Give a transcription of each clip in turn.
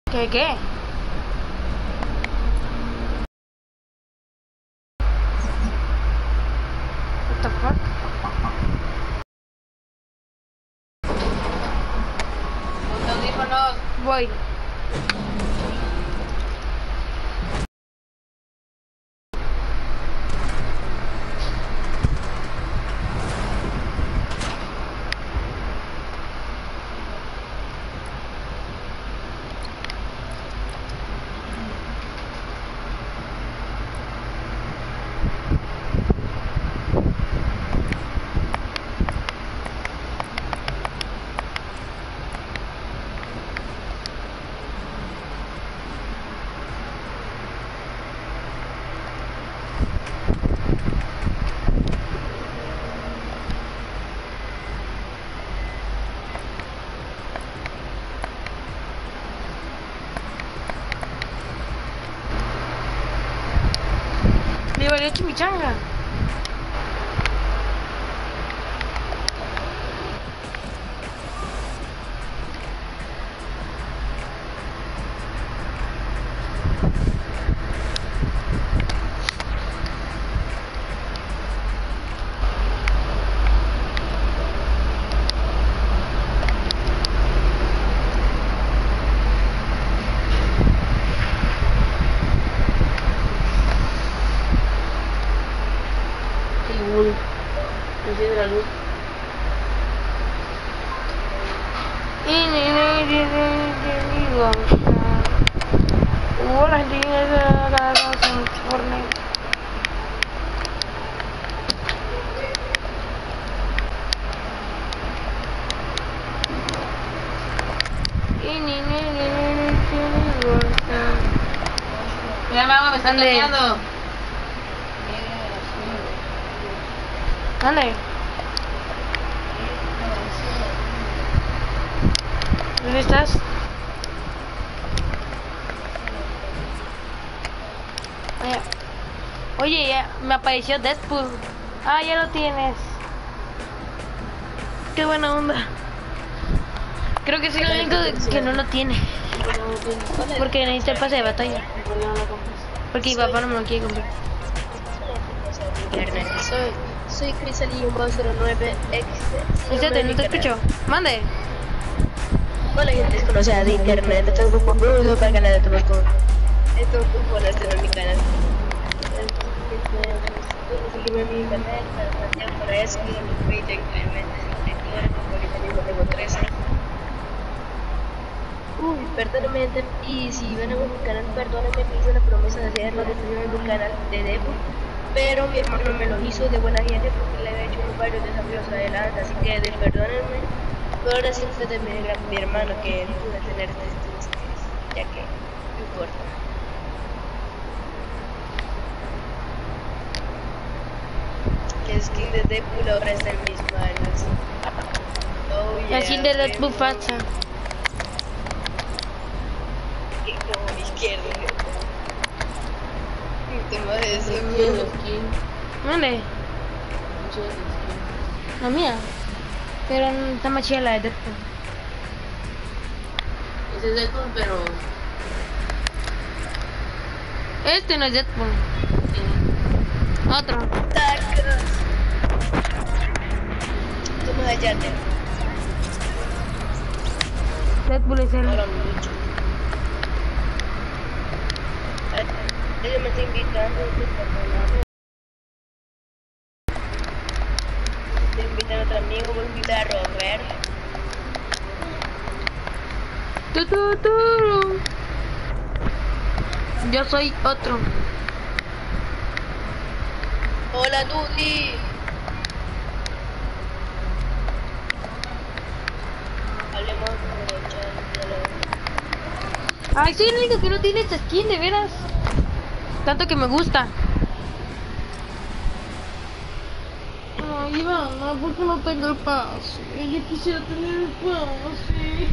¿Qué? What the fuck? Los audífonos. Voy. Me valió chimichanga. Enciende la luz. Hola, gente en Fortnite. Mira, mamá, me están ¿Dónde? dañando. ¿Dónde? ¿Dónde estás? Oye, ya me apareció Deadpool. Ah, ya lo tienes. Qué buena onda. Creo que soy el único que no lo tiene. Porque necesita el pase de batalla. Porque mi papá no me lo quiere comprar. Soy Crisalino09X. Espérate, no te escucho. Mande. Hola, gente desconocida de internet. Esto es un poco para el canal de Tomaco. Esto es un poco en mi canal. Sígueme en mi canal, Santiago Moraes, que me cuida increíblemente suscriptores, porque tengo 13. Perdónenme, y si ven a mi canal, perdónenme, me hice la promesa de hacerlo de mi canal de Devo, pero mi hermano me lo hizo de buena gente porque le había hecho varios desafíos adelante, así que perdónenme, pero ahora sí ustedes me alegra mi hermano que pude tener estos skins, ya que no importa. Que skin de Deadpool ahora está en mis manos. Oh, yeah, La skin de Deadpool falsa. como mi izquierda. Toma eso. Mande. La mía. Pero no está más chida la de Deadpool. Ese es Deadpool, pero... Este no es Deadpool. Otro. Tacos. Toma allá. Deadpool es el... Ahora mucho. Ella me está invitando. Te invitan a otro amigo, voy a invitar a Roberto. Tututuru. Yo soy otro. Hola, Dudy. Hablemos de Ay, soy el único que no tiene esta skin, de veras. Tanto que me gusta. Ay, Ivana, ¿por qué no tengo el pase? Yo quisiera tener el pase.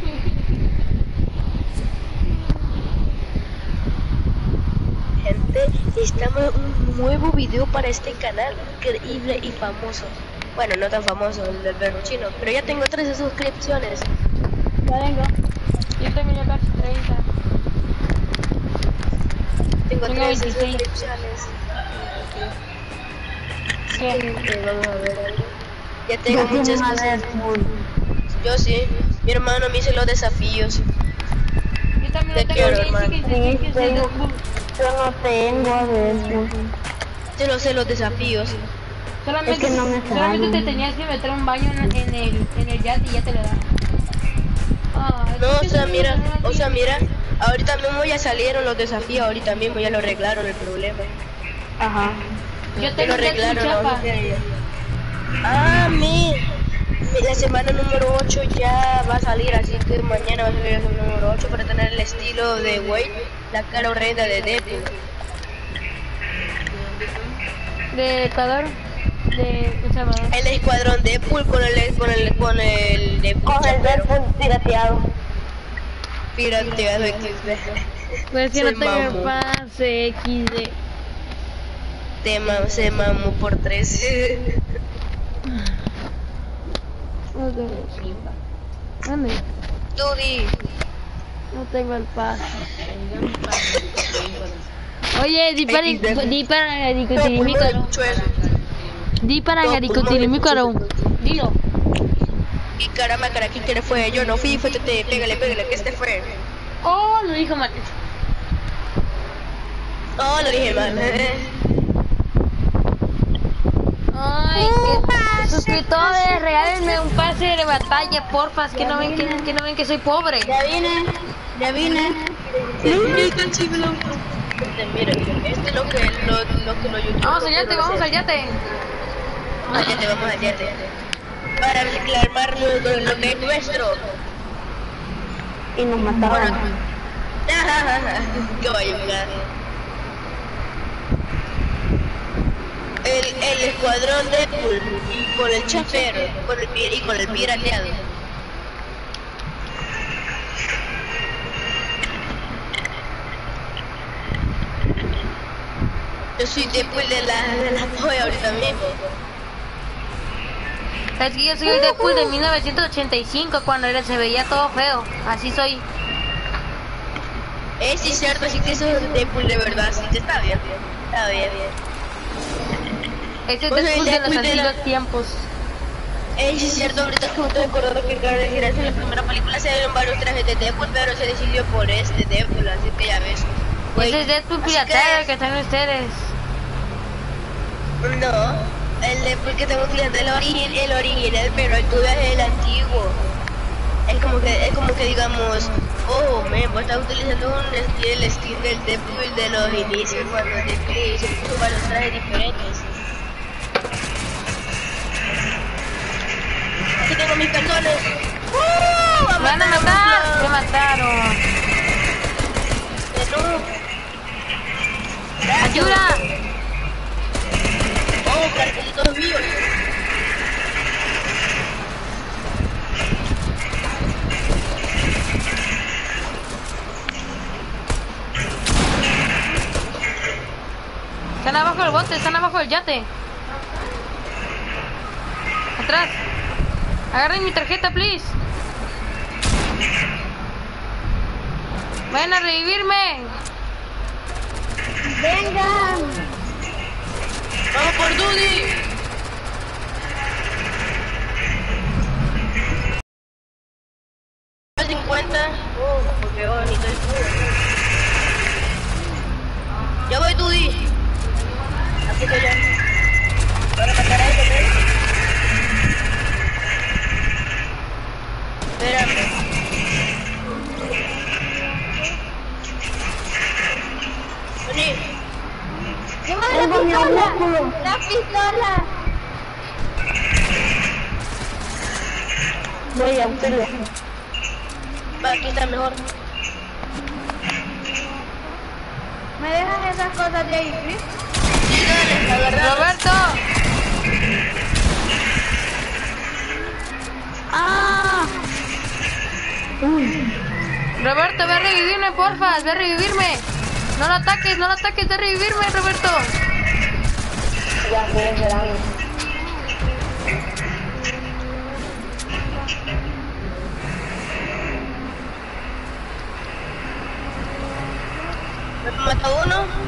Gente, estamos en un nuevo video para este canal, increíble y famoso. Bueno, no tan famoso, el del berruchino, pero ya tengo 13 suscripciones. Ya vengo. Yo tengo ya casi 30. Tengo Tengo 3 26. suscripciones. ¿Qué? Vamos a ver algo. Ya tengo Yo muchas tengo a cosas. Deadpool. Yo sí. Mi hermano me hizo los desafíos. Yo también Te lo quiero, tengo. hermano. Sí, yo no tengo a Deadpool. Yo no sé los desafíos. Solamente, Es que no me solamente sale. te tenías que meter un baño en el yate y ya te lo dan. Ah, No, ¿por o qué sea, eso mira, no lo tiene? ahorita mismo ya salieron los desafíos, ahorita mismo ya lo arreglaron el problema. Ajá. Yo Ya tengo lo un Deadpool arreglaron, no chapa. sé. Ah, la semana número 8 ya va a salir, así que mañana va a salir la semana número 8 para tener el estilo de Wade, la cara horrenda de Deadpool. De Ecuador. De El Salvador. El escuadrón Deadpool con el Deadpool Con el chapero. Deadpool pirateado. Pirateado XD. Pues que Se no tengo el mamó. pase XD. Se mamó por 3. No tengo. ¿Dónde? Tudy. No tengo el pase. Oye, di para Garicotilimícaro. Di para Garicotilimícaro. Dilo. Y caramba, cara, ¿quién fue? Yo no fui, fue Tete, pégale, que este fue. Oh, lo dijo mal. Oh, lo dije mal. Ay, suscriptores, regálenme un pase de batalla, porfa, que no ven que soy pobre. Ya vine. Mira, este es lo que los youtubers. Vamos al yate, vamos al yate. Vamos al yate. Para reclamar lo que es nuestro. Y nos mataron. Que vaya a jugar. El escuadrón Deadpool con el chafero y con el pirateado. Yo soy Deadpool de la polla ahorita mismo. Es que yo soy el Deadpool de 1985, cuando se veía todo feo. Así soy. Sí, cierto, sí que eso es Deadpool de verdad, sí que está bien. Está bien. Ese es Pues el Deadpool de los Deadpool de la- antiguos tiempos. Sí, es cierto, ahorita que me estoy acordando que Carlos Girarse en la primera película se dieron varios trajes de Deadpool, pero se decidió por este Deadpool, así que ya ves. Ese es Deadpool así pirateado que están ustedes. No, el Deadpool que tengo cliente el original, pero el tuyo es el antiguo. Es como que digamos, oh, vos estás utilizando el estilo del Deadpool de los inicios, cuando Deadpool se puso varios trajes diferentes. Aquí tengo mis cartones. ¡Me van a matar! ¡Me mataron! ¡Ayuda! Oh, cartelitos míos. Están abajo del bote, están abajo del yate. Atrás. Agarren mi tarjeta, please. Vayan a revivirme. Vengan. Vamos por Dudy. ¿50? Porque bonito el cubo. Ya voy, Dudy. Aquí estoy ya. Van a matar a este, ¿ves? Espérame. Vení. Tengo mi músculo. ¡La pistola! Voy a auxilio. Va, aquí está mejor. ¿Me dejan esas cosas de ahí, please? Sí, dale, agarralo. Roberto. ¡Ah! Roberto, ve a revivirme, porfa. Ve a revivirme. No lo ataques, ve a revivirme, Roberto. Ya estoy esperando. Me mata uno.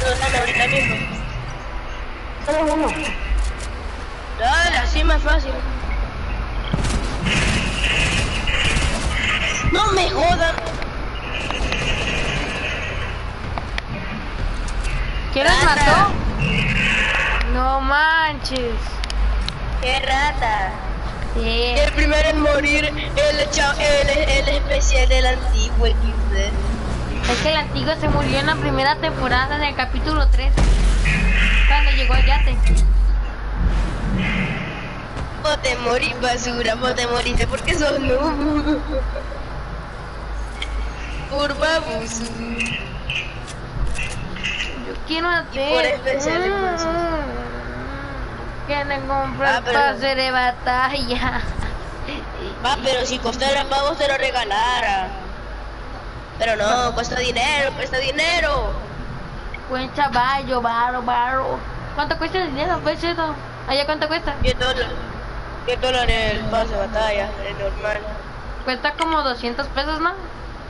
dame ahorita mismo. Solo uno. Dale, así más fácil. No me jodan. ¿Quién los Rata. mató? No manches. ¡Qué rata! Sí. El primero en morir, el especial del antiguo XD. Es que el antiguo se murió en la primera temporada, en el capítulo 3. Cuando llegó al yate. Vos te morís, basura, vos te moriste porque sos noob. Por baboso. Yo quiero hacer. por especial de cosas. Que no comprar Ah, pero- pase de batalla. Va, pero si costara pavos te lo regalara. Pero no, cuesta dinero, cuesta dinero. Buen chavallo, baro. ¿Cuánto cuesta el dinero, pues eso? ¿Allá cuánto cuesta? $10. $10 el pase de batalla, el normal. Cuesta como 200 pesos, ¿no?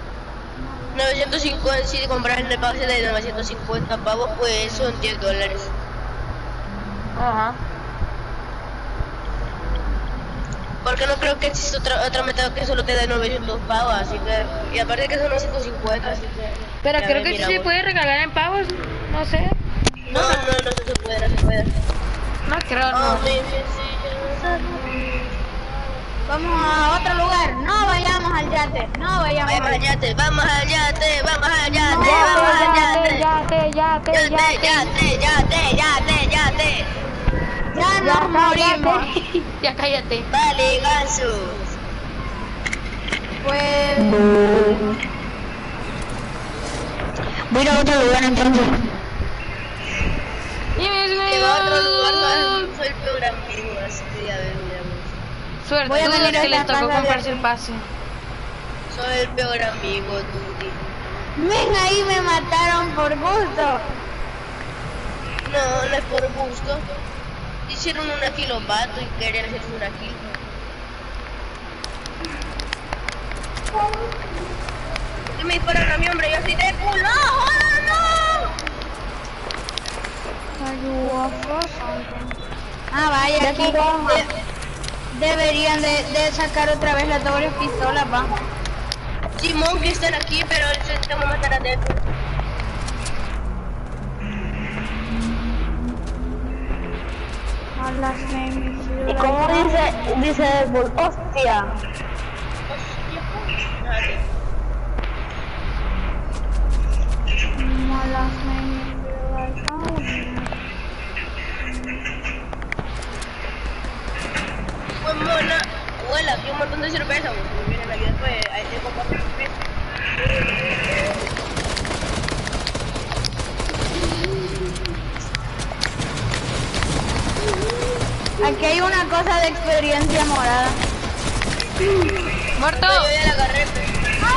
950, si compras el pase de 950 pavos, pues son $10. Ajá. Porque no creo que exista otro método que solo te dé 900 pavos, así que... Y aparte que son 950, así que... Pero ya creo ves, que sí mira, se vos. puede regalar en pavos, no sé. No se puede, no se puede. No creo, Oh, no. mi sencilla. Vamos a otro lugar. No vayamos al yate. No vayamos Vamos al al yate, vamos al yate, vamos al yate, No, vamos al yate. Yate. Yate. Ya nos morimos. Ya cállate. Vale, ganso. Pues Voy a ir a otro lugar entonces. Que va a otro lugar, no soy el peor amigo, así que ya ven, miramos. Suerte, Voy a venir que a les esta tocó casa de comprarse el aquí. pase. Soy el peor amigo, Tuti. ven, ahí me mataron por gusto. No es por gusto. Hicieron una kilovato y querían hacerse una kill. Y me disparan a mi hombre, yo soy de culo. Ah, vaya, aquí deberían de sacar otra vez las dobles pistolas, va. Simón que están aquí, pero necesitamos matar a Deadpool. ¿Y cómo dice Deadpool? ¡Hostia! Pues mona, huela, aquí un montón de cerveza, pues viene la vida después, ahí tengo 4 cervezas. Aquí hay una cosa de experiencia morada. ¡Muerto! Yo ya la agarré, pues.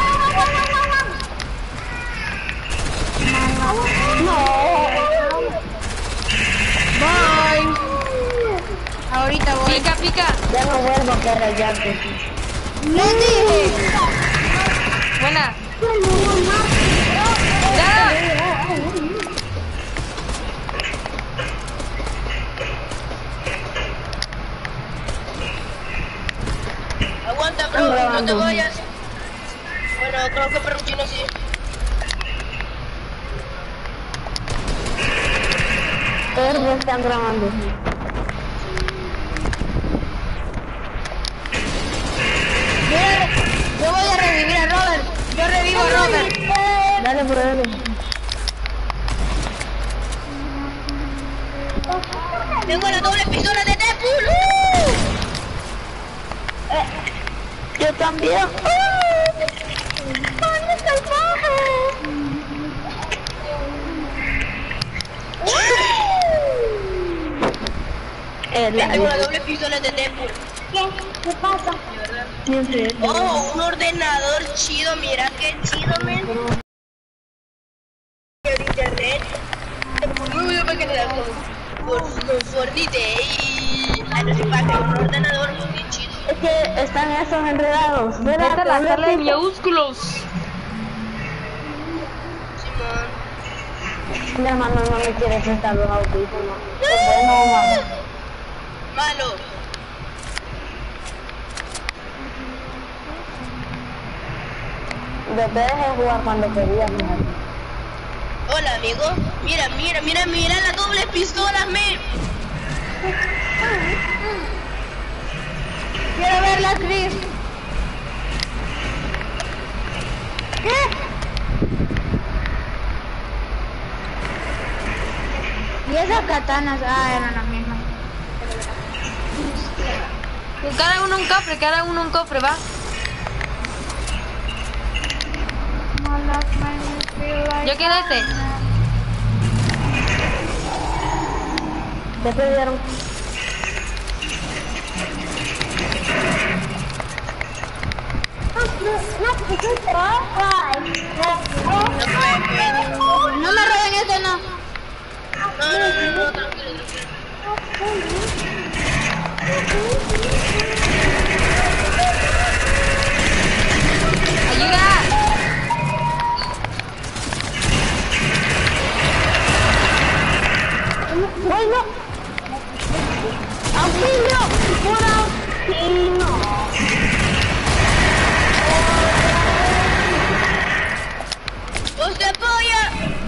Voy. Ahorita voy. Pica. Ya no vuelvo a quedar al yate. Les dije. Buena. ¡Ya! Aguanta, bro, no te vayas. Bueno, creo que Perruchino sí. Todos me están grabando. Yo voy a revivir a Robert. Yo revivo a Robert. Dale, brother. Tengo la doble pistola de Deadpool. Yo también. ¡Mano salvaje! Tengo la doble pistola de Deadpool. ¿Qué pasa? Siempre. Oh, un ordenador chido, mira qué chido, men. El internet. Muy bien, porque te da con Fortnite y... Ay, no sé, para un ordenador muy chido. Es que están esos enredados. Esta es la sala de minúsculos. Simón. Mi hermano no me quiere prestar los audífonos. Es bueno o malo. Malo. Yo te dejé jugar cuando querías, fíjate. Hola, amigo. Mira las dobles pistolas, men. Quiero verla, Chris. ¿Qué? Y esas katanas, eran las mismas. Cada uno un cofre, va. Yo quiero este. ¿Qué te dieron? No me roben este, no. No, tranquilo. ¡Ayuda! ¡Bueno! ¡Auxilio! ¡Por auxilio! ¡Usted apoya!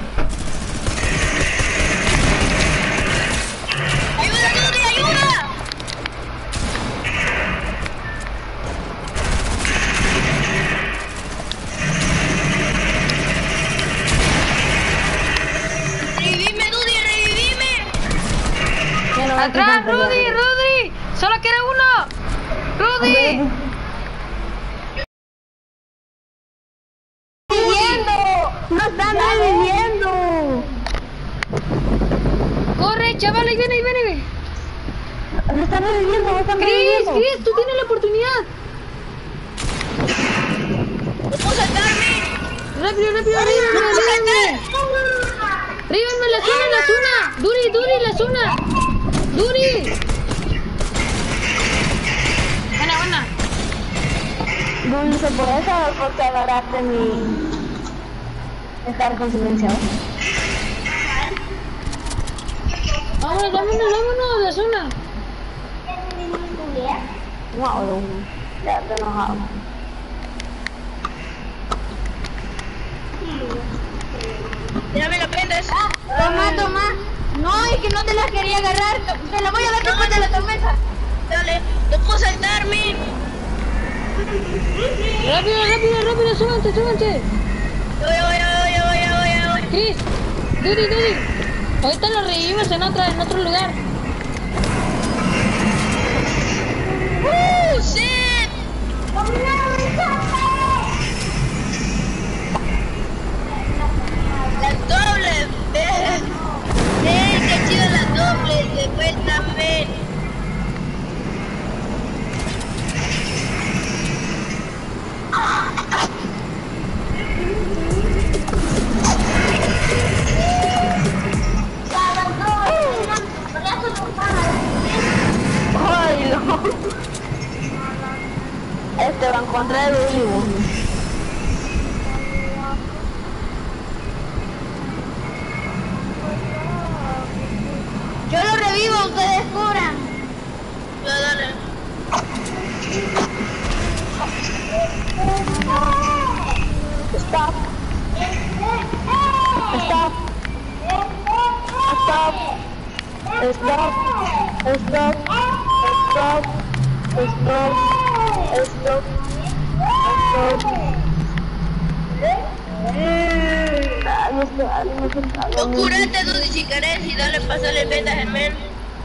¡Ayuda, Dudy, ayuda! ¡Revivime, Dudy, revivime! ¡Atrás, Rudy! ¡Solo quiere uno! ¡Rudy! ¡No están reviviendo! ¡Corre, chaval! ¡Ahí viene! ¡No están reviviendo! Chris, tú tienes la oportunidad. ¡No puedo saltarme! Rápido, ¡No puedo saltar! ¡Ríbanme la zona! ¡Duri, la zona! ¡Duri! Buena. Dulce, por eso porque agarraste mi... Dejar con silenciado. Vámonos de la zona. Wow, ya te enojado. Déjame las prendas. Toma. No, es que no te las quería agarrar. Te la voy a dar después de la tormenta. Dale, no puedo saltarme. Rápido, súbanse. Voy. Chris, Duri. Ahorita lo revivimos en otro lugar. ¡Shit! Las dobles, qué chido las dobles, de vuelta, ven. ¡Ay, no! Este va en contra de vivo. Yo lo revivo, ustedes curan. Ya, dale. Stop. No curate, Dudy, si querés, y dale, pásale vendas, men.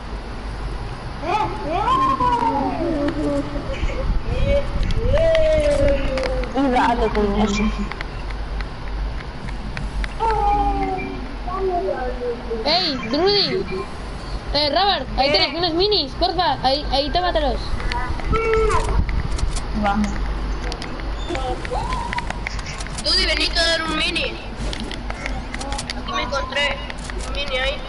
Y dale con eso. ¡Ey, Rudy! Robert, ahí tenés unos minis, porfa, ahí tómatelos. Va. Dudy, veniste a dar un mini. Aquí me encontré un mini ahí.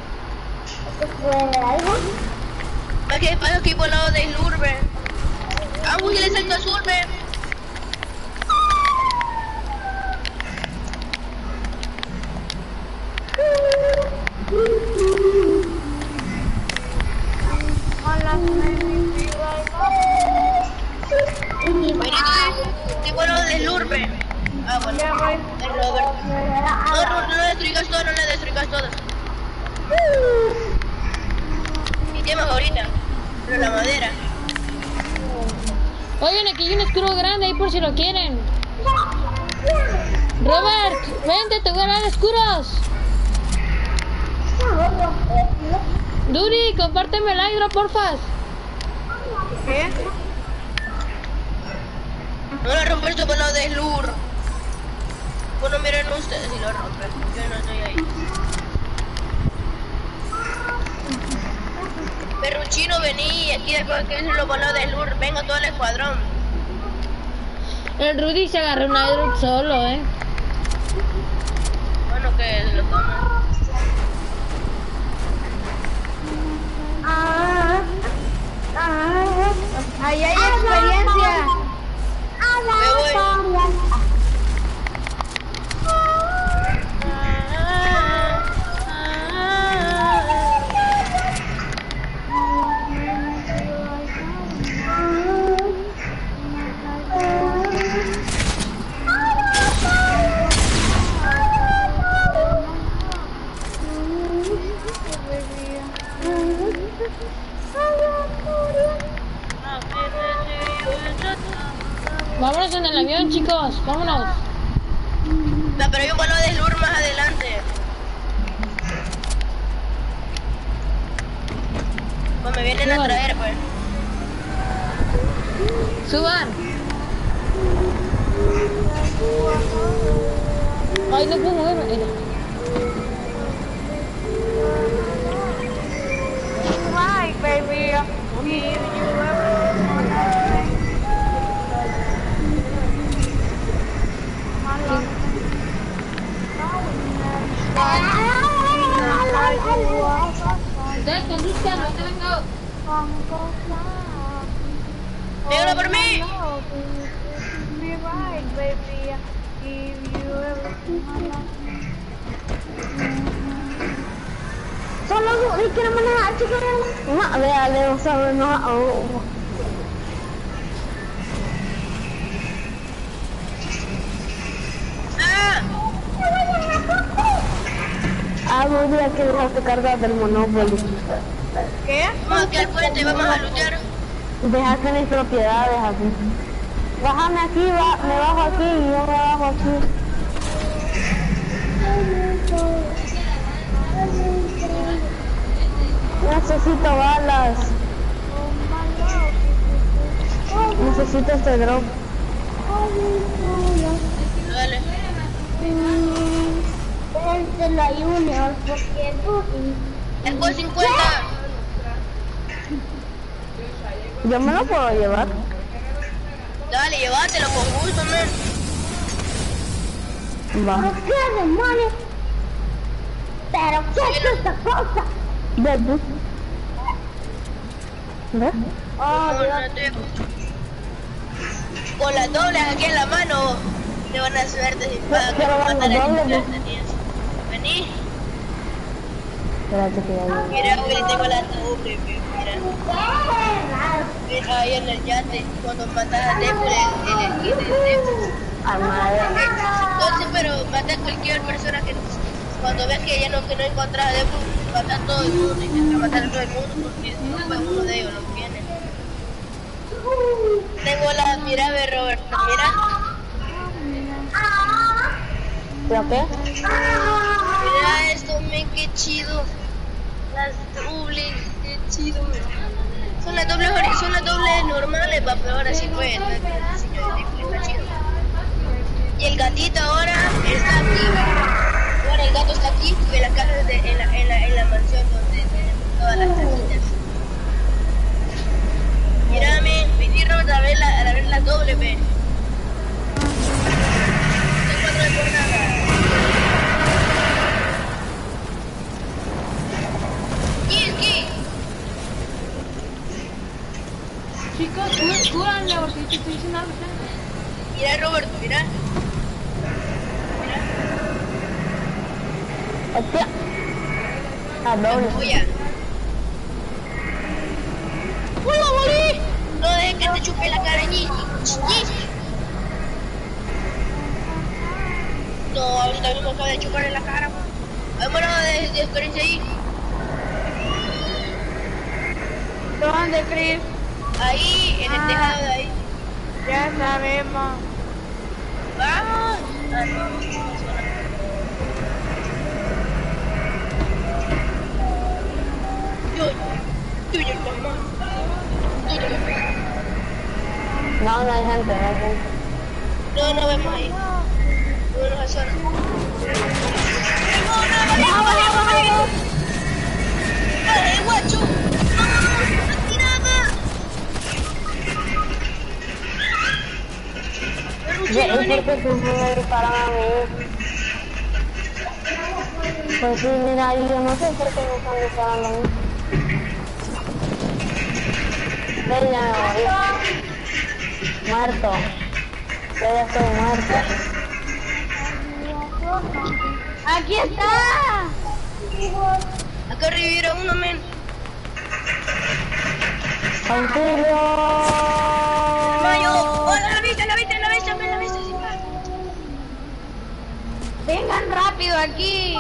Aquí paso aquí por el lado del urbe. Uy, le saltó a su urbe. ahorita. Pero la madera. Oigan, aquí hay un escudo grande ahí por si lo quieren. Robert, vente, te voy a dar escudos. Duri, compárteme el hydro, porfa. ¿Qué? No lo rompes tú con lo de Lur. Bueno, miren ustedes si lo rompen. Yo no estoy ahí. Perruchino, vení. Aquí después que lo con lo de Lur. Vengo todo el escuadrón. El Rudy se agarró un hydro solo, Bueno, que lo tomen. Ahí hay experiencia. Me voy. Vámonos en el avión, chicos, vámonos. No, pero hay un vuelo de Lur más adelante. Pues me vienen a traer, pues. Suban. Ay, no puedo moverme. Mira. Right, baby. If you ever Cristian, no te vengo. ¡Negro por mí! Solo quiero manejar, chicos. No, dale, vamos a ver, no. Algún día que dejaste cargar del Monopoly. ¿Qué? Vamos aquí al puente, vamos a lootear. Dejaste mis propiedades aquí. Bájame aquí, me bajo aquí y yo me bajo aquí. Necesito balas. Necesito este drop. Dale. Vente la Junior, porque El cual 50. yo me lo puedo llevar. Dale, llévatelo con gusto, man. Va. ¿Qué demonios? Pero ¿qué es esta cosa? ¿Ves? ¿Ves? No, no te... Con las dobles aquí en la mano te van a suerte sin paga que Pero te van matan las a dobles, Vení. Espérate que ya llegue. Mira, Willy, tengo la doble, mira. Mira ahí en el yate, cuando matas a Deadpool, el kit de Deadpool. Ay, madre. Entonces, pero mata a cualquier persona que cuando ves que ya no encuentras a Deadpool, mata a todo el mundo, intenta matar a todo el mundo porque no fue uno de ellos, lo tiene. Tengo la mira de Roberto, mira. ¿Lo qué? Mira esto, men, qué chido. Las dobles, qué chido, men. Son las dobles normales, pa, pero ahora sí fue. Está chido. Y el gatito ahora está aquí. Ahora el gato está aquí, en la casa en la mansión donde tenemos todas las cajitas. Mírame, vinieron a ver la doble, ve. No encuentro por nada. ¿Qué? Chicos, cúranle, porque te estoy diciendo algo. Mira, Roberto, mira. Hostia. A doble. Oye. ¡Hola, morí! No dejes que te chupe la cara, Gigi. No, ahorita mismo acaba de chupar en la cara. Vámonos de experiencia ahí. ¿Dónde, Chris? Ahí, en el tejado de ahí. Ya sabemos. ¡Vamos! Ah, no. Tuyo, mamá. No, no hay gente, no hay gente. No, no vemos ahí. No nos asona. ¡Ay, guacho! ¡No! ¡Tirada! ¿Y por qué siempre me disparan a mí? Pues sí, mira, y yo no sé por qué me están disparando a mí. Ven, ya me morí. Muerto. Yo ya estoy muerto. ¡Aquí está! Acá revivieron uno, men. ¡Auxilio! Mayo. ¡Oh, la viste, men, la viste, sí, va. ¡Vengan rápido aquí!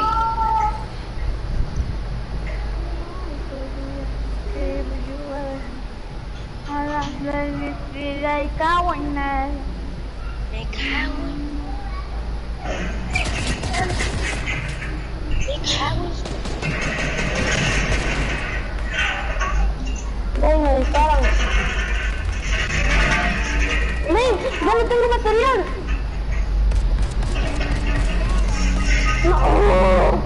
Me cago en nada. Me cago ¡Ven, me disparan! ¡Ven! ¡Ya no tengo material! ¡No!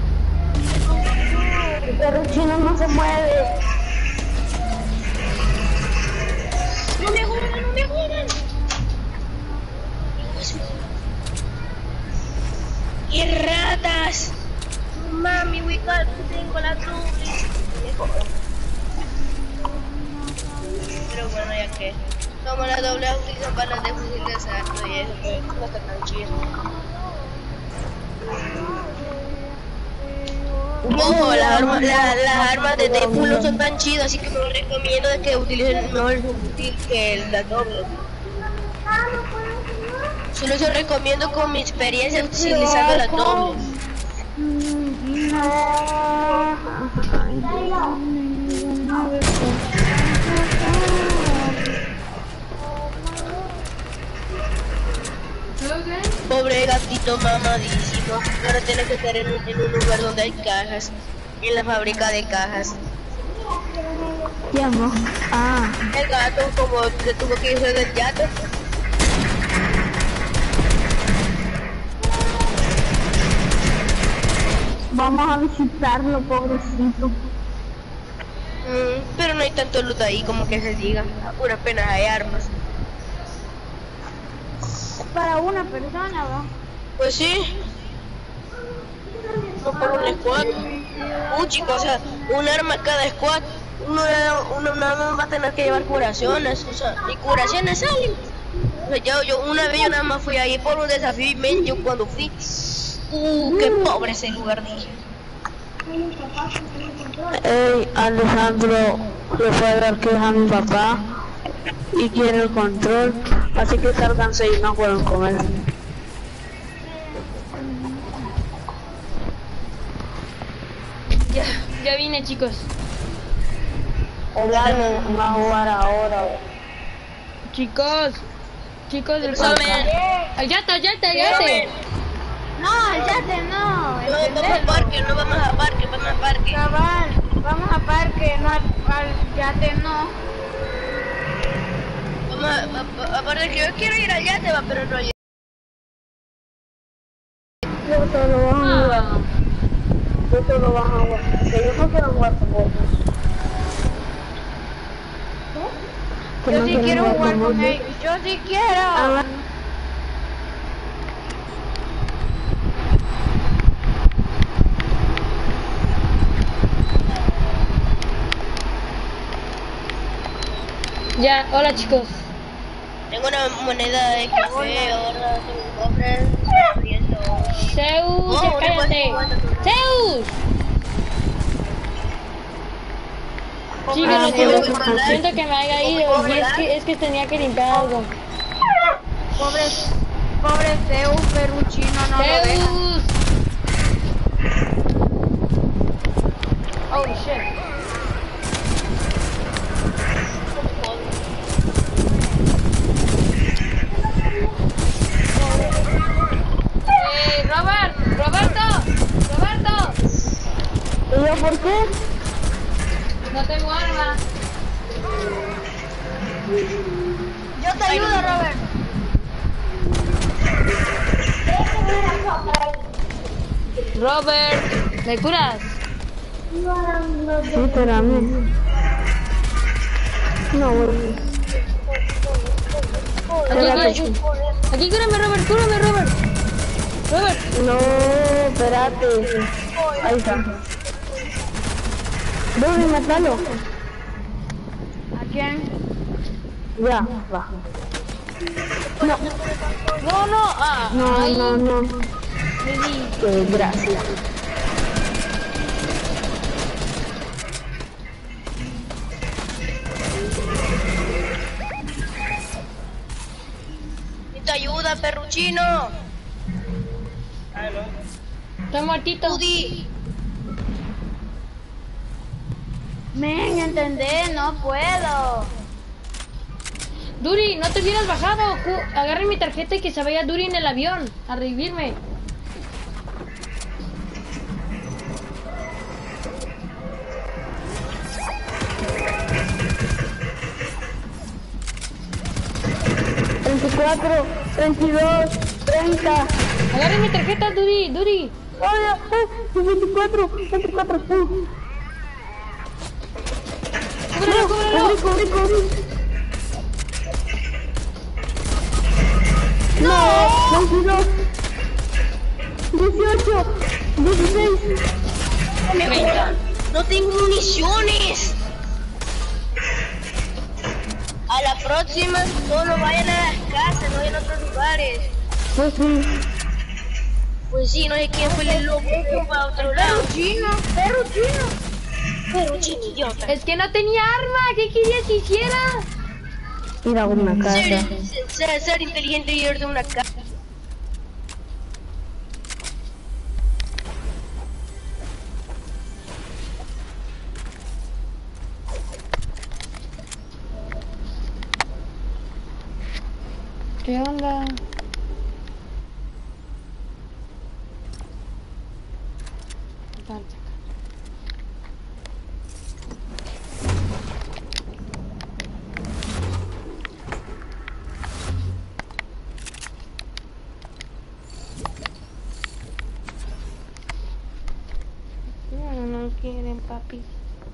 El perro chino no se mueve. ¡No me jodan! ¡Y ratas! Mami, Wicca, tengo la doble. Pero bueno, ya que como la doble utilizo para las de fusil de asalto y eso, pues no está tan chido. Ojo, las armas de Deadpool no son tan chidas, así que me recomiendo de que utilicen mejor el fusil que el de doble. Solo se recomiendo con mi experiencia utilizando la doble. Pobre gatito mamadísimo. Ahora tiene que estar en un lugar donde hay cajas. En la fábrica de cajas. ¿Quién? Ah. El gato como que tuvo que irse del yate. Vamos a visitarlo, pobrecito. Pero no hay tanto loot ahí como que se diga. A puras penas hay armas. Para una persona, ¿va? Pues sí. No por un squad. Chicos, o sea, un arma cada squad. Uno nada más va a tener que llevar curaciones. O sea, y curaciones salen. O sea, yo una vez yo nada más fui ahí por un desafío y men, yo cuando fui. Qué pobre ese lugar, dije. Hey, Alejandro le fue a dar que es a mi papá y quiere el control, así que sálganse y no jueguen con él. Ya vine, chicos. El Alme va a jugar ahora. Chicos del No, podcast. men. ¡Yate! No, el yate no. No, vamos a parque, vamos a parque. Cabal, vamos a parque, no al yate no. Aparte que yo quiero ir al yate, va, pero no hay. Yo te lo vas a jugar. Yo te lo vas a jugar. Que yo no quiero jugar con vos. Yo sí quiero jugar con ellos. Yo sí quiero. Ya, hola chicos. Tengo una moneda de café, ahora tengo un cofre. Zeus, ya cállate. Zeus. Chicos, siento que me haya ido y es que tenía que limpiar algo. Pobre Zeus, Peruchino, no lo deja. Zeus. Oh shit. qué? No tengo arma. Yo te ayudo, Robert. Robert, ¿me curas? Sí, espérame. No, güey. Aquí, cúrame, Robert, cúrame, Robert. Robert. No, espérate. Ahí está. Dori, matalo. ¿A quién? Ya, va. No, No, ah, no, ay, no, no. me di. Qué gracia. Necesito ayuda, perruchino. Estoy muertito. Judy. Men, entendé, no puedo. Duri, no te hubieras bajado. Agarre mi tarjeta y que se vaya Duri en el avión a revivirme. $34, $32, $30. Agarre mi tarjeta, Duri. Oye, 24, 24, sí. Cúbrelo. Cubrí. No, 22, 18, 16. 30. No tengo municiones. A la próxima, solo vayan a las casas, no vayan a otros lugares. Pues sí. Pues sí, no sé quién fue el loco que fue a otro lado. Perruchino, idiota. Es que no tenía arma. ¿Qué querías que hiciera? Ir a una casa. Ser inteligente y ir de una casa. ¿Qué onda? No quieren, papi.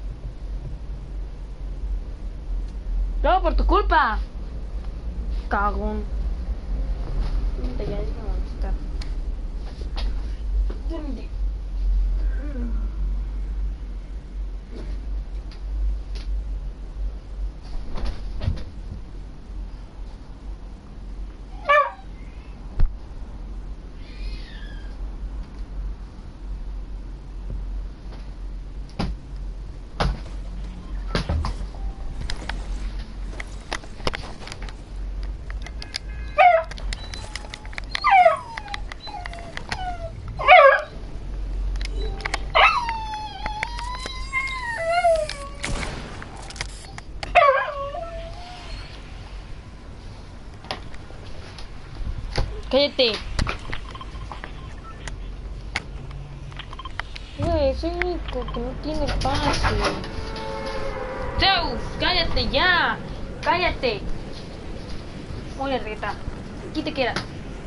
No, por tu culpa. Cagón. Ya dije dónde está. Cállate. Güey, soy el único que no tiene pase. Zeus, cállate ya. Cállate. Oye, reta. Aquí te quedas.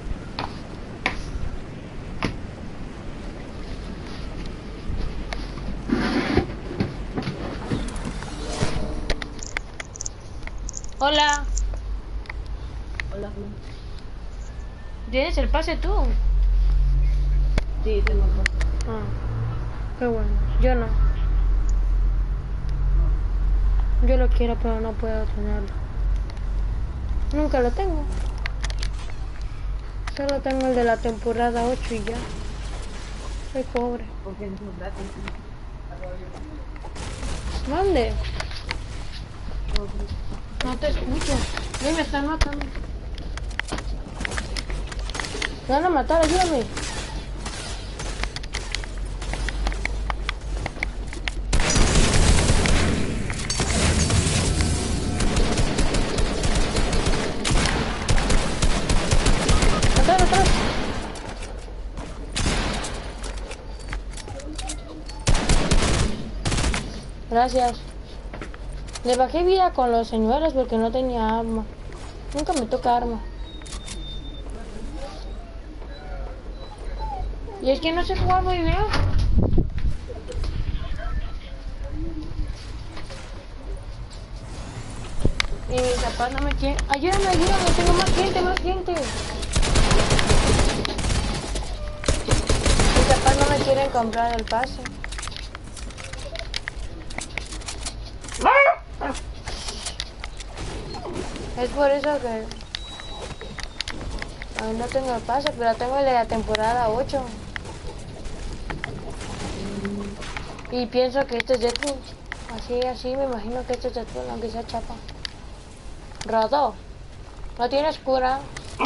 Hola. Hola. ¿Tienes el pase tú? Sí, tengo pase. Ah, qué bueno. Yo no. Yo lo quiero, pero no puedo tenerlo. Nunca lo tengo. Solo tengo el de la temporada 8 y ya. Soy pobre. Porque es un gratis. ¿Dónde? No te escucho. Me están matando. Me van a matar, ayúdame. Atrás, atrás. Gracias. Le bajé vida con los señuelos porque no tenía arma. Nunca me toca arma. Y es que no sé jugar muy bien. Y mis papás no me quieren. Ayúdame, ayúdame, tengo más gente, más gente. Mis papás no me quieren comprar el pase. Es por eso que aún no tengo el pase, pero tengo el de la temporada 8. Y pienso que este es Deadpool. Así me imagino que este es Deadpool, aunque sea chapa. Rodo, ¿no tienes cura?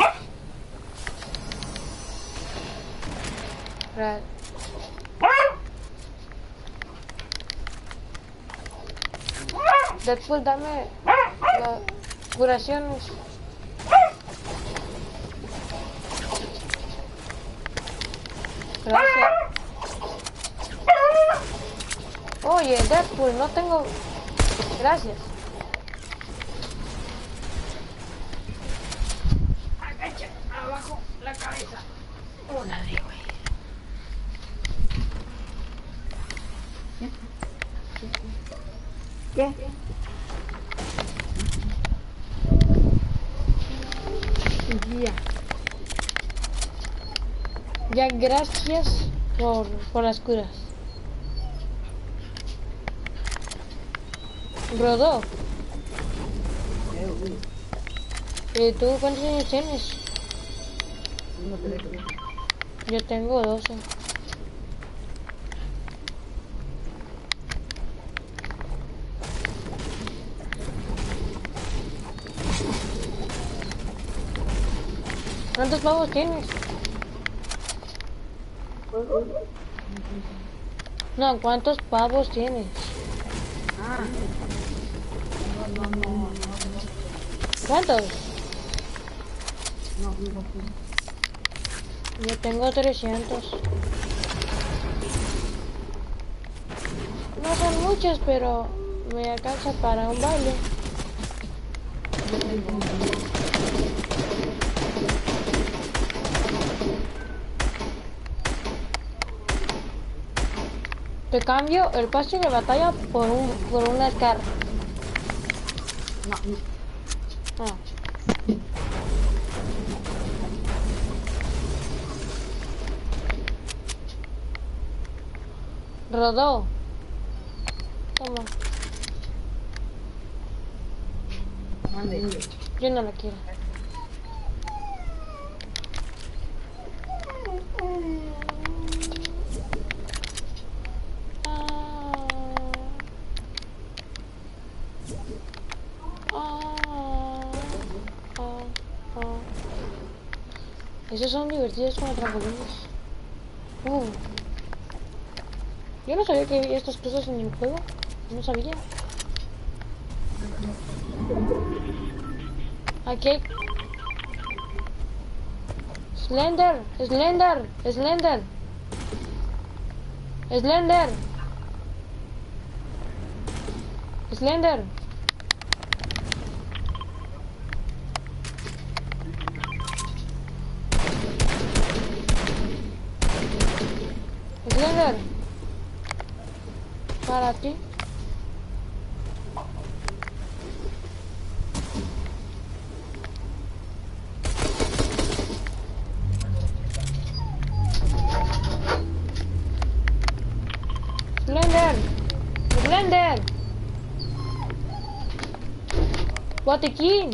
Deadpool, dame las curaciones. Gracias. Oye, Deadpool, no tengo... Gracias. Agacha abajo la cabeza. Órale, güey. ¿Qué? Ya, gracias por las curas. Rodó. ¿Tú cuántos años tienes? Yo tengo 12. ¿Cuántos pavos tienes? No, ¿cuántos pavos tienes? ¿Cuántos? Yo tengo 300. No son muchos, pero me alcanza para un baile. Te cambio el pase de batalla por una Scar. Ah. Rodó. Toma. Yo no la quiero. Esos son divertidos como trampolines. Yo no sabía que había estas cosas en el juego. No sabía. Aquí hay... Slender, Slender, Slender. Slender. Slender. Slender. Para ti. Slender. Slender. Botiquín.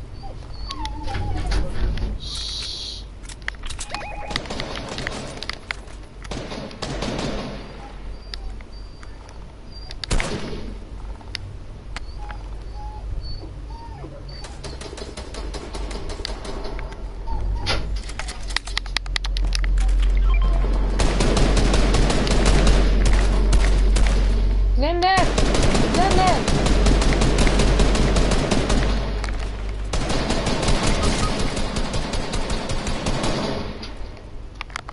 Slender. Slender.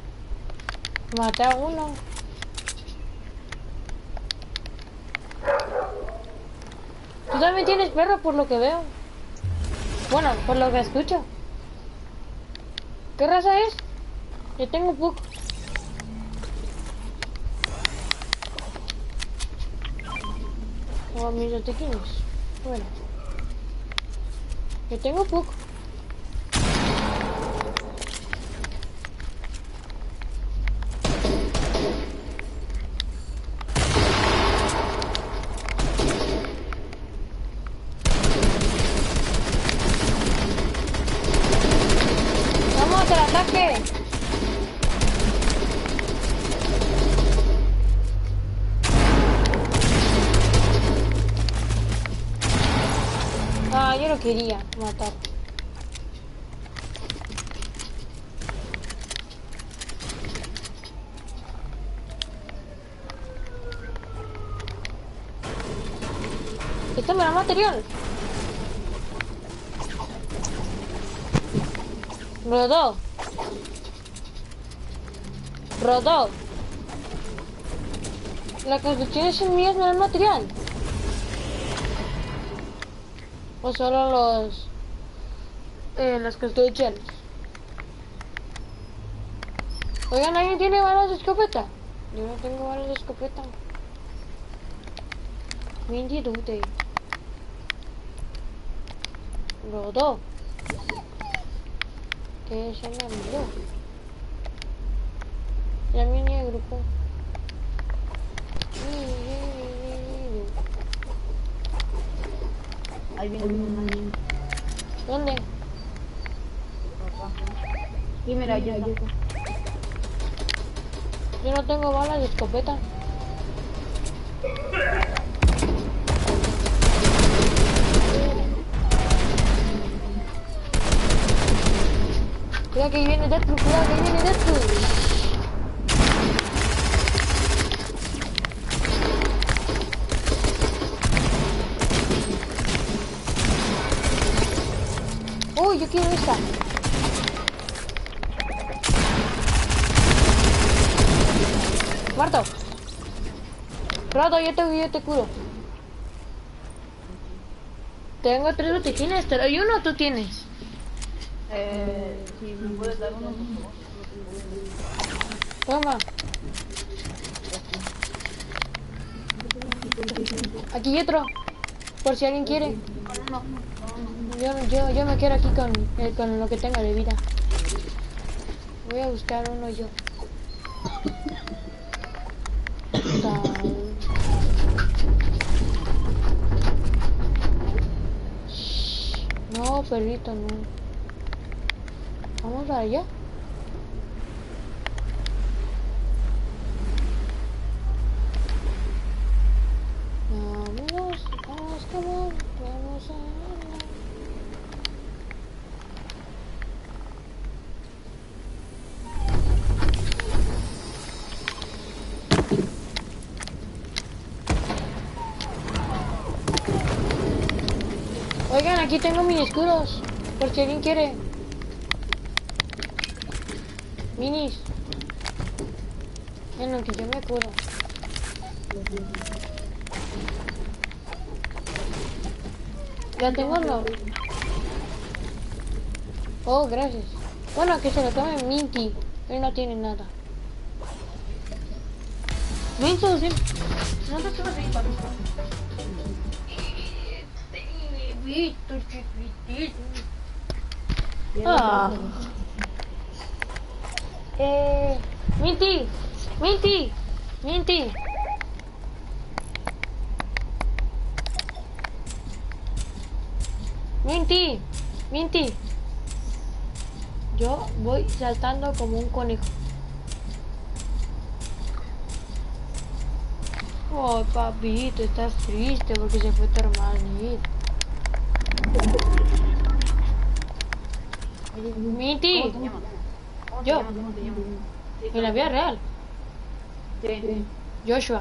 Maté a uno. Tú también tienes perro por lo que veo. Bueno, por lo que escucho. ¿Qué raza es? Yo tengo Pug. O mis otequines. Bueno. Yo tengo Pug. ¡Vamos al ataque! Ah, yo lo quería matar. Esto me da material. Rodó. Rodó. Las construcciones son mías, me dan material. O solo las construcciones. Oigan, ¿alguien tiene balas de escopeta? Yo no tengo balas de escopeta. Mindy Dute. Rodó. ¿Qué es el amigo? Ya viene el grupo. Ahí viene un... ¿Dónde? Y mira, yo Yo no tengo balas de escopeta. Cuidado que viene Deathloop, cuidado que viene Deathloop. Uy, yo quiero esta. Muerto. Rato, yo te curo. Tengo 3 botiquines, pero ¿y uno tú tienes? si me puedes dar uno, por favor. Toma. Aquí hay otro. Por si alguien quiere. Yo me quedo aquí con lo que tenga de vida. Voy a buscar uno yo. No, perrito, no. Vamos para allá. Vamos, vamos a... Oigan, aquí tengo mis escudos, por si alguien quiere. Minis. Bueno, que yo me curo. Ya tengo no. Oh, gracias. Bueno, que se lo tome Minty. Él no tiene nada. Minty, sí. No te subas ahí, papi. Chiquitito. Ah. Minty. Minty. Minty. Minty. Minty. Yo voy saltando como un conejo. Oh, papito, estás triste porque se fue tu hermanito. Minty. ¿Cómo te llamas? Yo. ¿Cómo te llamas? En la vida real. Sí. Joshua.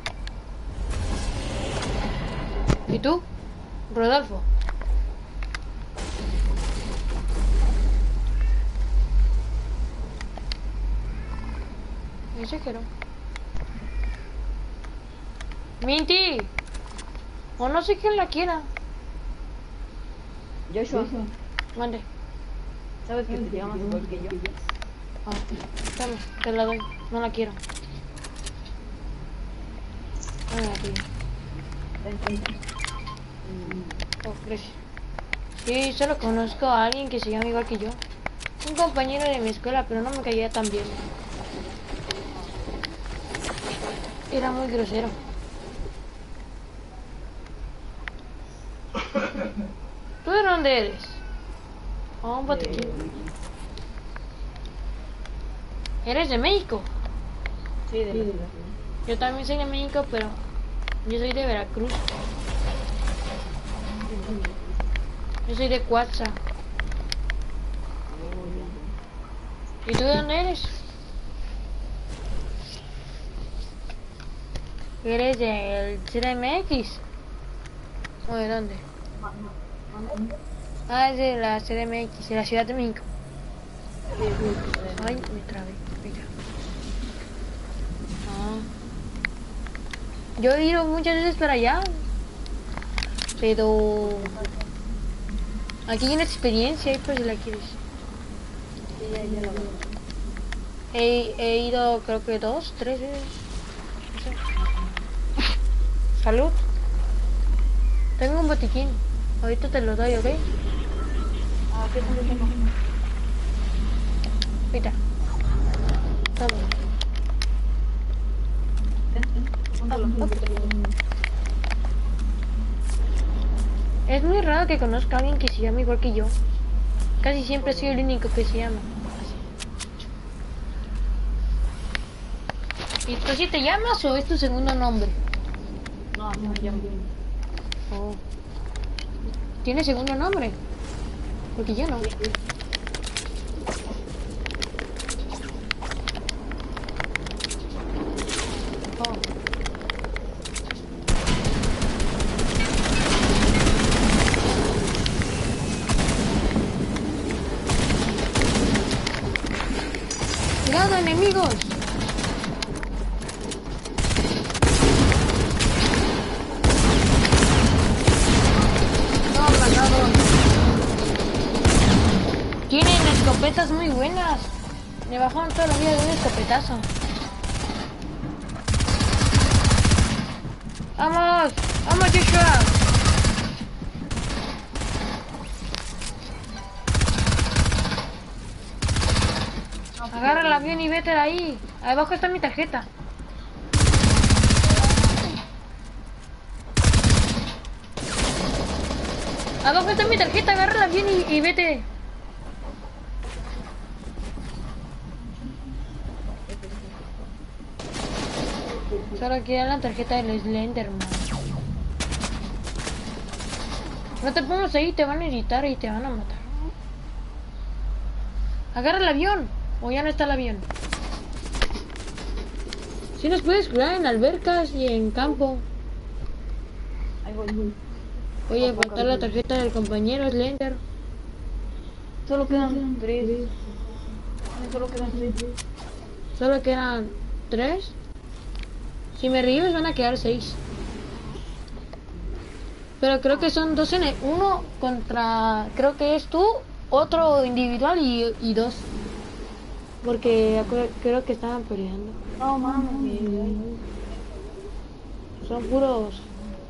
¿Y tú? Rodolfo. Ese que no. Minty. O no sé quién la quiera. Joshua, Mande. ¿sabes que te llamas igual que yo? Ah, toma, te la doy. No la quiero. Ah, tío. Oh, gracias. Sí, solo conozco a alguien que se llama igual que yo. Un compañero de mi escuela, pero no me caía tan bien. Era muy grosero. ¿Tú de dónde eres? Oh, un botiquín. ¿Eres de México? Sí, de la Yo también soy de México, pero yo soy de Veracruz. Yo soy de Cuatza. ¿Y tú de dónde eres? ¿Eres del CDMX? ¿O de dónde? Ah, es de la CDMX, de la Ciudad de México. Ay, me trabé. Mira. Ah. Yo he ido muchas veces para allá. Pero aquí hay una experiencia ahí por si la quieres. He ido creo que 2, 3 veces. No sé. Salud. Tengo un botiquín. Ahorita te lo doy, ¿ok? Ah, ¿qué punto tengo? Ahorita. Toma. Es muy raro que conozca a alguien que se llame igual que yo. Casi siempre soy el único que se llama así. ¿Y tú sí te llamas o es tu segundo nombre? No, no me llamo. Oh. ¿Tienes segundo nombre? Porque yo no. Oh. ¡Cuidado, enemigos! Tienen escopetas muy buenas. Me bajaron toda la vida de un escopetazo. ¡Vamos! ¡Vamos, Joshua! Agarra el avión y vete de ahí. Abajo está mi tarjeta. Abajo está mi tarjeta, agarra el avión y vete. Solo queda la tarjeta del Slenderman. No te pongas ahí, te van a irritar y te van a matar. Agarra el avión. O ya no está el avión. Si nos puedes curar en albercas y en campo. Ahí voy. Oye, falta la tarjeta del compañero Slender. Solo quedan 3. Solo quedan 3. Solo quedan 3. Si me revives van a quedar 6. Pero creo que son 2 en 1 contra... Creo que es tú, otro individual y 2. Porque creo que estaban peleando. No, mames. Son puros...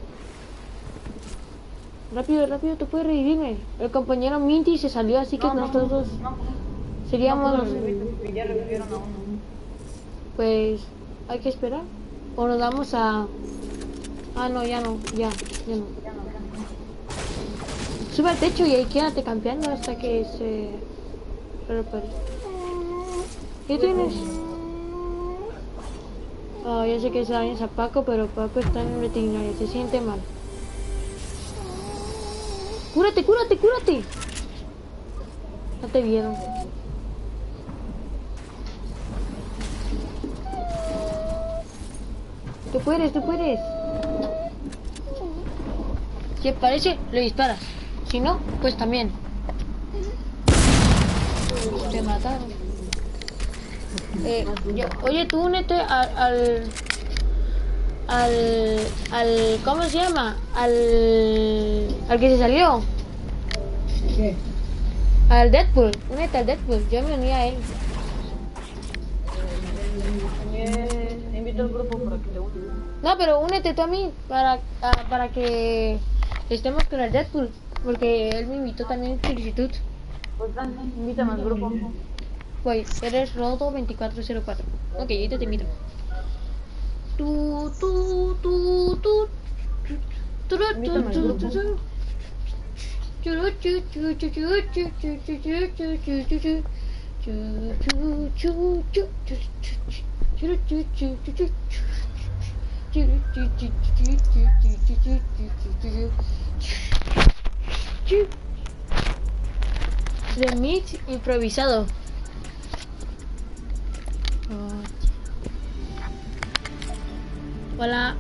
Rápido, rápido, tú puedes revivirme. El compañero Minty se salió, así que nosotros dos seríamos... Ya revivieron a uno. Pues hay que esperar. O nos vamos a... Ah, no, ya no. Sube al techo y ahí quédate campeando hasta que se repare. ¿Qué tienes? Oh, ya sé que sabes a Paco, pero Paco está en veterinaria, se siente mal. ¡Cúrate, cúrate, cúrate! No te vieron. Tú puedes, tú puedes. Si aparece, le disparas. Si no, pues también. Te mataron. Oye, tú únete ¿cómo se llama? Al que se salió. ¿Qué? Al Deadpool, únete al Deadpool, yo me uní a él. Invito al grupo para que te unas. No, pero únete tú a mí para que estemos con el Deadpool, porque él me invitó también en solicitud. Pues Dani, invítame al grupo. Pues, eres Rodo2404. Ok, yo te invito. Remix improvisado. Hola.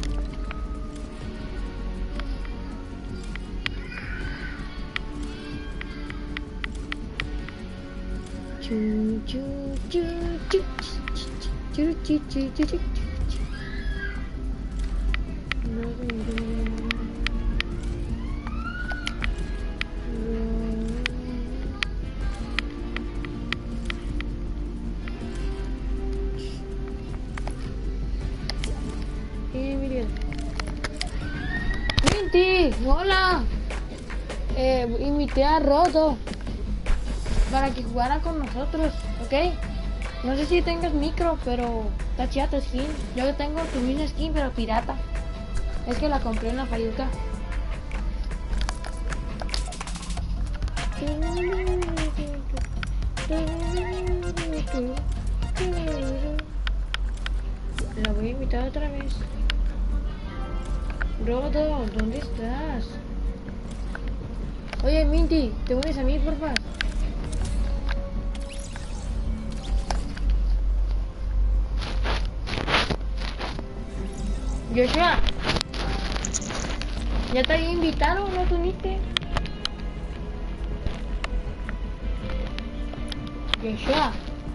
Minty, hola. Invité a Rodo para que jugara con nosotros, ¿ok? No sé si tengas micro, pero está chida tu skin. Yo tengo tu misma skin, pero pirata. Es que la compré en la Fayuca. La voy a invitar otra vez. Rodo, ¿dónde estás? Oye, Minty, ¿te unes a mí, porfa? Joshua, ¿ya te había invitado? ¿No te uniste? Joshua,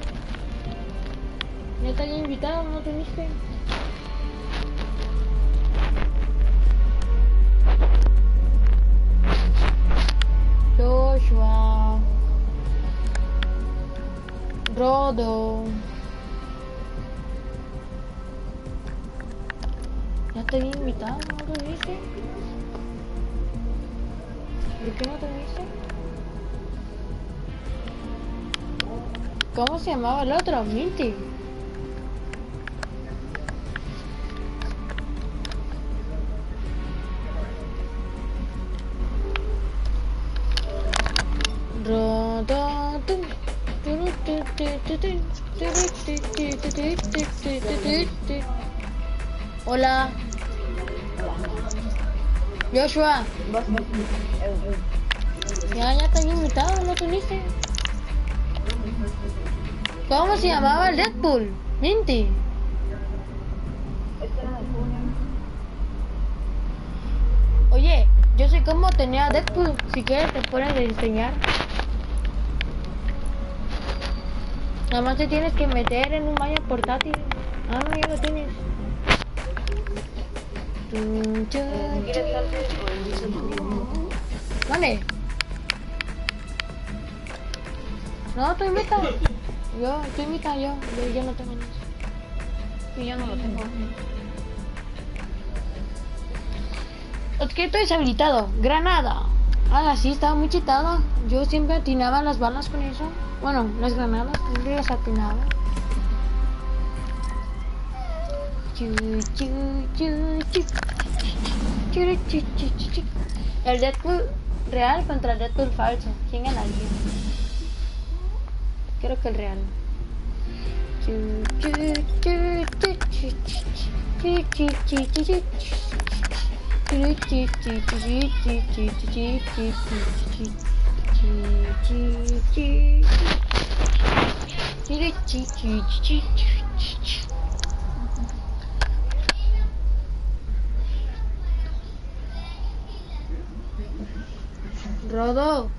¿ya te había invitado? ¿No te uniste? Joshua, Rodo, ¿ya te había invitado? ¿No te uniste? ¿Por qué no te uniste? ¿Cómo se llamaba el otro? Minty. Hola. Joshua. Ya te había invitado, ¿no te uniste? ¿Cómo se llamaba el Deadpool? Minty. Oye, yo sé cómo tenía Deadpool. Si quieres te puedes enseñar. Nada más te tienes que meter en un baño portátil. Ah, no, ya lo tienes. Vale. No, estoy meta. Estoy meta, yo no tengo nada. Y yo no lo tengo. Objeto deshabilitado. Granada. Ah, sí, estaba muy chetada. Yo siempre atinaba las balas con eso. Bueno, las granadas, siempre las atinaba. El Deadpool real contra el Deadpool falso. ¿Quién ganaría? Creo que el real. Rodo.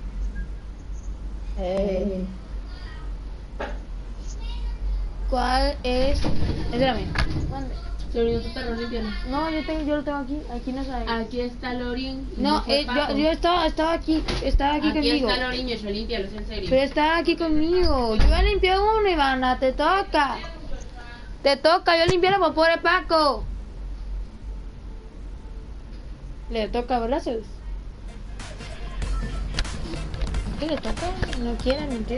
¿Cuál es? Espérame. ¿Dónde? Lorin, tu perro, límpialo. No, yo lo tengo aquí. Aquí no sabe. Aquí está Lorin. No, yo estaba aquí Aquí conmigo. está Lorin, yo límpialo, es en serio. Pero estaba aquí conmigo. Yo limpié uno, Ivana, te toca. Te toca, yo limpié la popó de Paco. Le toca, ¿verdad, Zeus? ¿Qué le toca? No quiere mentir.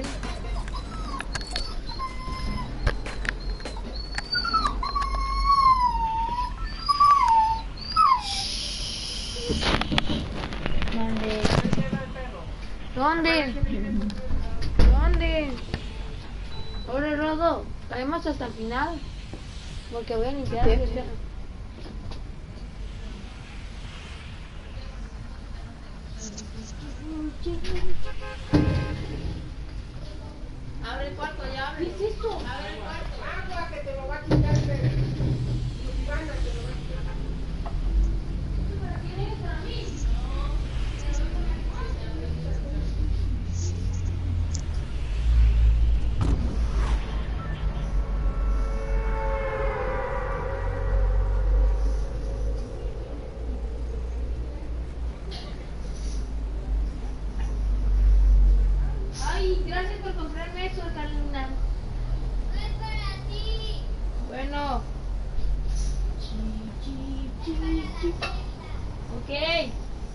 ¿Dónde? Pobre Rodo, caemos hasta el final. Porque voy a limpiar el perro. Abre el cuarto, ya abre. ¿Qué es esto? Abre el cuarto. Agua que te lo va a quitar, pero Ivana te lo va a quitar. Ay, gracias por comprarme eso, Carolina. Bueno. Ok.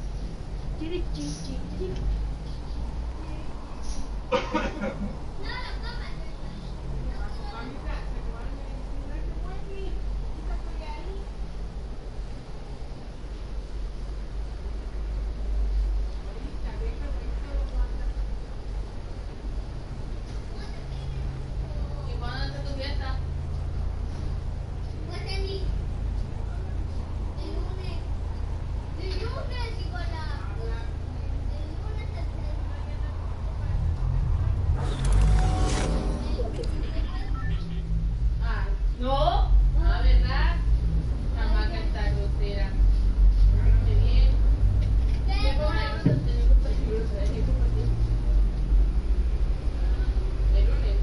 ¿Y cuándo está tu fiesta? Ah, no. Ah, ¿verdad? Chamaca está grosera. Muy bien. ¿Qué pongo ahí? Tengo peligroso, ¿eh? ¿Qué pongo aquí? El lunes.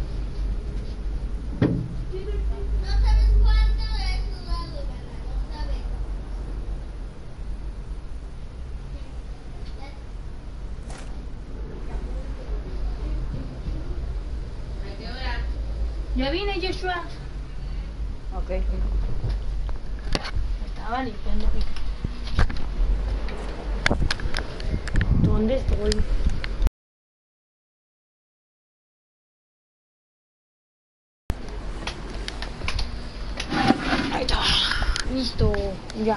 ¿A qué hora? Ya vine, Joshua. Ok. Estaba limpiando. ¿Dónde estoy? Ahí está. Listo. Ya.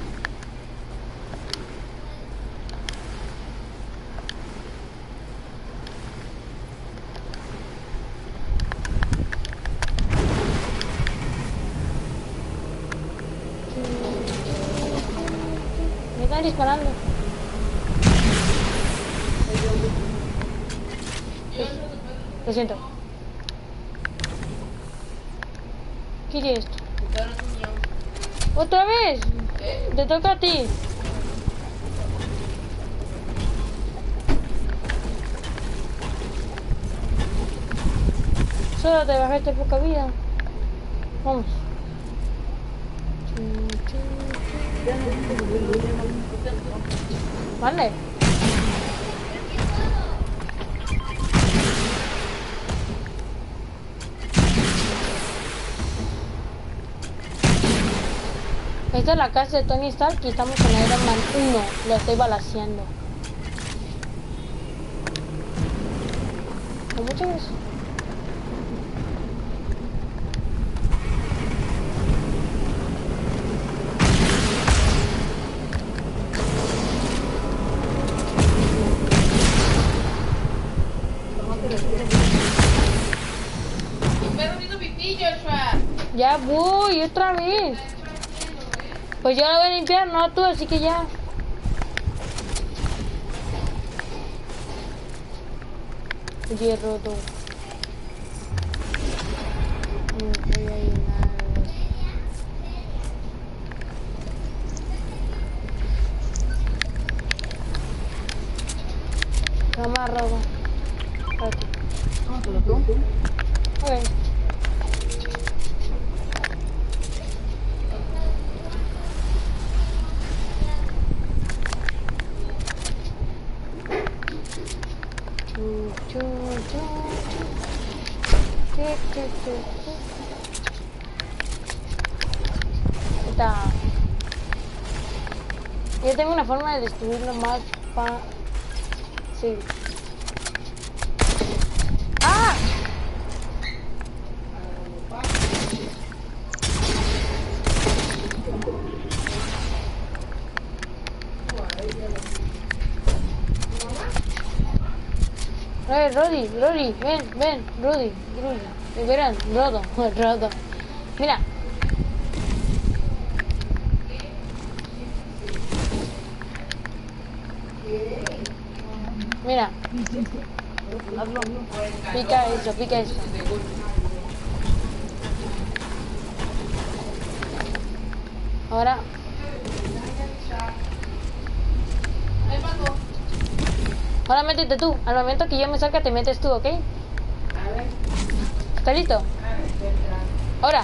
Me están disparando. Lo siento. ¿Qué es esto? ¿Otra vez? Te toca a ti. Solo te bajaste poca vida. Vamos. Vale. Esta es la casa de Tony Stark y estamos en Iron Man 1. Lo estoy balaceando. ¿Con mucho beso? Tu perro hizo pipí, Joshua. Ya voy, otra vez. Pues yo la voy a limpiar, no tú, así que ya. Hierro, tú. Voy a llenar. Amarrado. Espérate. Ah, te lo pongo. Ok. Está. Yo tengo una forma de destruirlo más para... Sí. ¡Ah! Rudy, ven, Rudy. Verán, Rodo. Mira. Mira. Pica eso. Ahora. Ahora métete tú. Al momento que yo me salga te metes tú, ¿ok? ¿Estás listo? Ahora.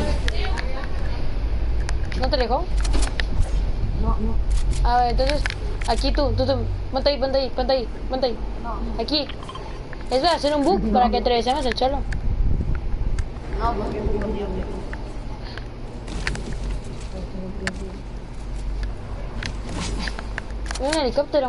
¿No te dejó? No. A ver, entonces, aquí tú. Ponte ahí. Aquí. Es para hacer un bug para que atravesemos el cholo. No, porque es un dios. Un helicóptero.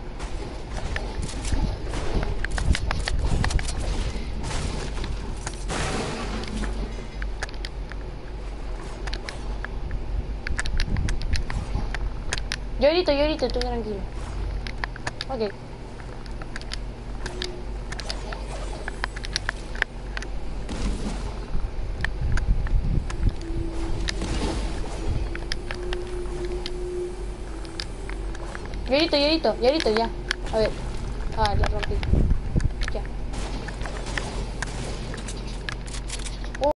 Yo ahorita, tú tranquilo. Ok. Yo ahorita, ya. A ver. Ah, la rompí.